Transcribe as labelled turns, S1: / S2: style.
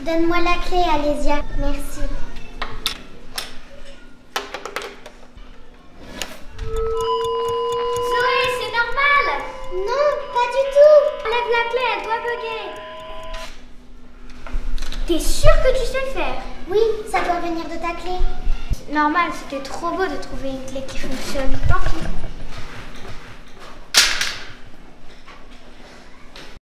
S1: Donne-moi la clé, Alésia. Merci.
S2: Zoé, c'est normal.
S1: Non, pas du tout.
S2: Enlève la clé, elle doit bugger. T'es sûre que tu sais faire?
S1: Oui, ça doit venir de ta clé.
S2: Normal, c'était trop beau de trouver une clé qui fonctionne. Tant pis.